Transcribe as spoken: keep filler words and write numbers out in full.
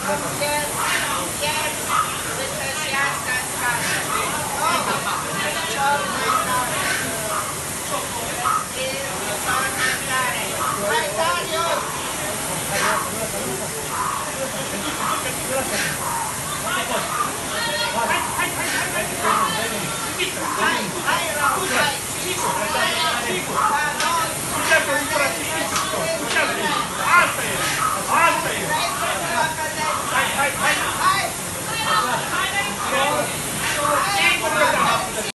Yes, yes, because yes, that's right. Oh, oh my God. Is on my God. My God, yo.